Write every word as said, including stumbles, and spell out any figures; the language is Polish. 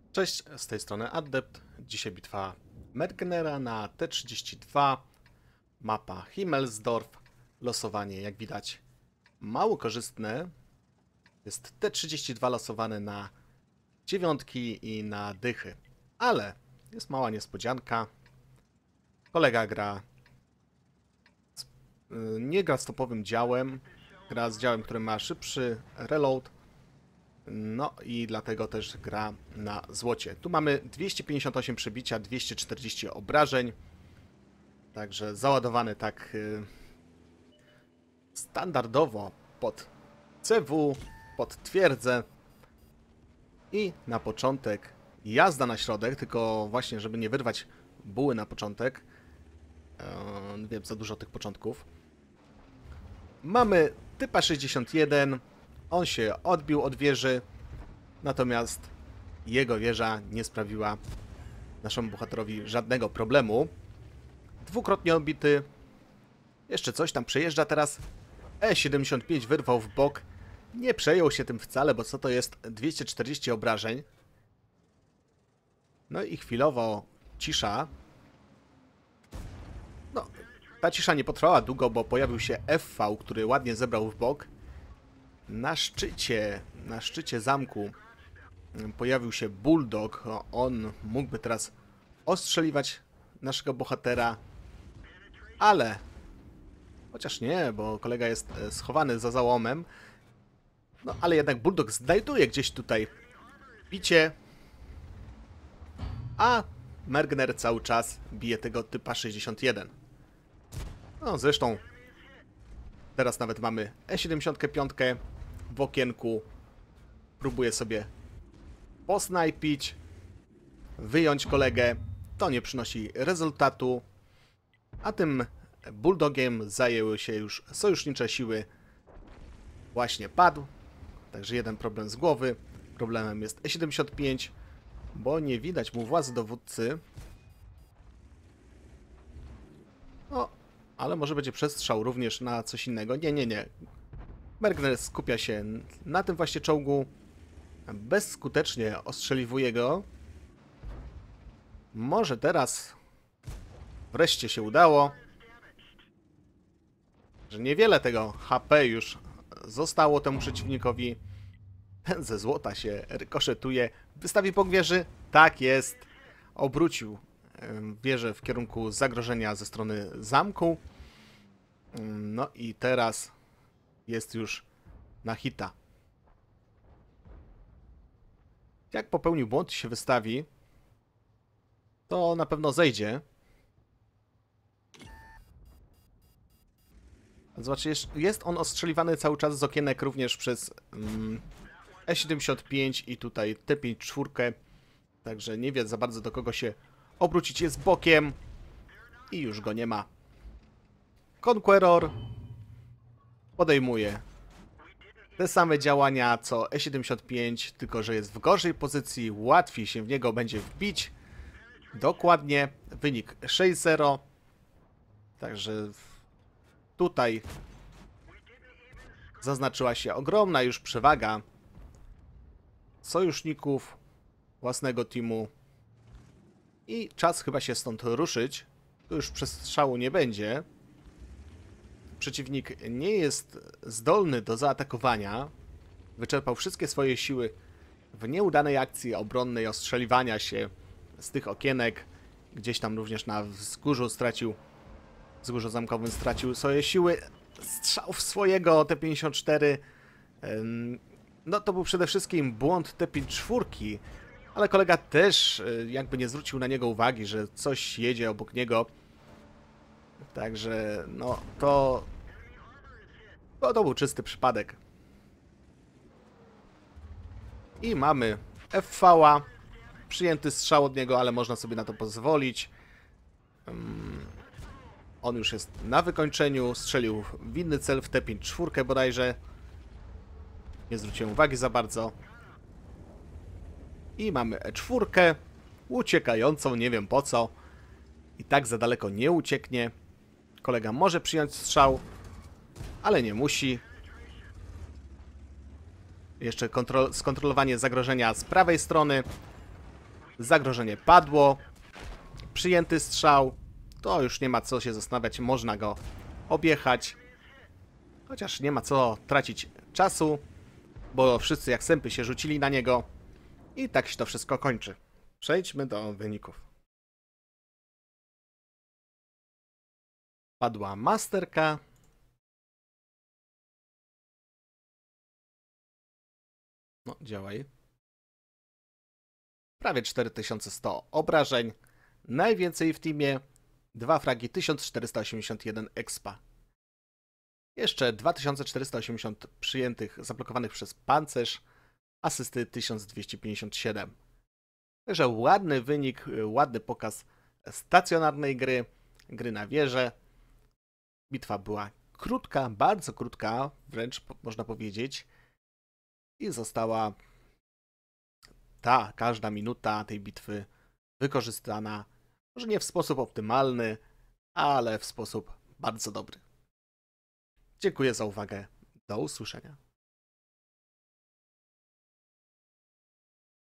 Cześć, z tej strony Adept. Dzisiaj bitwa Mercenera na T trzydzieści dwa, mapa Himmelsdorf. Losowanie, jak widać, mało korzystne. Jest T trzydzieści dwa losowane na dziewiątki i na dychy, ale jest mała niespodzianka. Kolega gra z, nie gra z topowym działem, gra z działem, który ma szybszy reload. No i dlatego też gra na złocie. Tu mamy dwieście pięćdziesiąt osiem przebicia, dwieście czterdzieści obrażeń. Także załadowany tak y, standardowo pod C W, pod twierdzę. I na początek jazda na środek, tylko właśnie żeby nie wyrwać buły na początek. Yy, wiem, za dużo tych początków. Mamy typa sześćdziesiąt jeden. On się odbił od wieży, natomiast jego wieża nie sprawiła naszemu bohaterowi żadnego problemu. Dwukrotnie odbity. Jeszcze coś tam przejeżdża teraz. E siedemdziesiąt pięć wyrwał w bok. Nie przejął się tym wcale, bo co to jest dwieście czterdzieści obrażeń. No i chwilowo cisza. No, ta cisza nie potrwała długo, bo pojawił się F V, który ładnie zebrał w bok. Na szczycie, na szczycie zamku pojawił się Bulldog. On mógłby teraz ostrzeliwać naszego bohatera, ale chociaż nie, bo kolega jest schowany za załomem. No ale jednak Bulldog znajduje gdzieś tutaj bicie, a Mercener cały czas bije tego typa sześćdziesiąt jeden. No zresztą teraz nawet mamy E siedemdziesiąt pięć w okienku. Próbuje sobie posnajpić, wyjąć kolegę. To nie przynosi rezultatu. A tym Bulldogiem zajęły się już sojusznicze siły. Właśnie padł. Także jeden problem z głowy. Problemem jest E siedemdziesiąt pięć, bo nie widać mu władzy dowódcy. No, ale może będzie przestrzał również na coś innego. Nie, nie, nie. Mercener skupia się na tym właśnie czołgu. Bezskutecznie ostrzeliwuje go. Może teraz wreszcie się udało. Że niewiele tego H P już zostało temu przeciwnikowi. Ten ze złota się rykoszetuje. Wystawi bok wieży. Tak jest. Obrócił wieżę w kierunku zagrożenia ze strony zamku. No i teraz jest już na hita. Jak popełnił błąd i się wystawi, to na pewno zejdzie. Zobaczcie, jest on ostrzeliwany cały czas z okienek również przez mm, E siedemdziesiąt pięć i tutaj T pięćdziesiąt cztery. Także nie wie za bardzo, do kogo się obrócić. Jest bokiem i już go nie ma. Conqueror podejmuje te same działania co E siedemdziesiąt pięć, tylko że jest w gorszej pozycji. Łatwiej się w niego będzie wbić. Dokładnie. Wynik sześć zero. Także tutaj zaznaczyła się ogromna już przewaga sojuszników własnego teamu. I czas chyba się stąd ruszyć. Tu już przestrzału nie będzie. Przeciwnik nie jest zdolny do zaatakowania. Wyczerpał wszystkie swoje siły w nieudanej akcji obronnej ostrzeliwania się z tych okienek. Gdzieś tam również na wzgórzu stracił, wzgórzu zamkowym stracił swoje siły. Strzał w swojego T pięćdziesiąt cztery. No to był przede wszystkim błąd T pięćdziesiąt cztery, ale kolega też jakby nie zwrócił na niego uwagi, że coś jedzie obok niego. Także no to, to, to był czysty przypadek. I mamy F V-a. Przyjęty strzał od niego, ale można sobie na to pozwolić. Um, on już jest na wykończeniu. Strzelił w inny cel, w T pięćdziesiąt cztery bodajże. Nie zwróciłem uwagi za bardzo. I mamy E cztery. Uciekającą, nie wiem po co. I tak za daleko nie ucieknie. Kolega może przyjąć strzał, ale nie musi. Jeszcze kontrol skontrolowanie zagrożenia z prawej strony. Zagrożenie padło. Przyjęty strzał. To już nie ma co się zastanawiać, można go objechać. Chociaż nie ma co tracić czasu, bo wszyscy jak sępy się rzucili na niego. I tak się to wszystko kończy. Przejdźmy do wyników. Padła masterka. No, działaj. Prawie cztery tysiące sto obrażeń. Najwięcej w teamie. Dwa fragi, tysiąc czterysta osiemdziesiąt jeden expa. Jeszcze dwa tysiące czterysta osiemdziesiąt przyjętych, zablokowanych przez pancerz. Asysty tysiąc dwieście pięćdziesiąt siedem. Także ładny wynik, ładny pokaz stacjonarnej gry, gry na wieżę. Bitwa była krótka, bardzo krótka, wręcz można powiedzieć. I została ta, każda minuta tej bitwy wykorzystana, może nie w sposób optymalny, ale w sposób bardzo dobry. Dziękuję za uwagę. Do usłyszenia.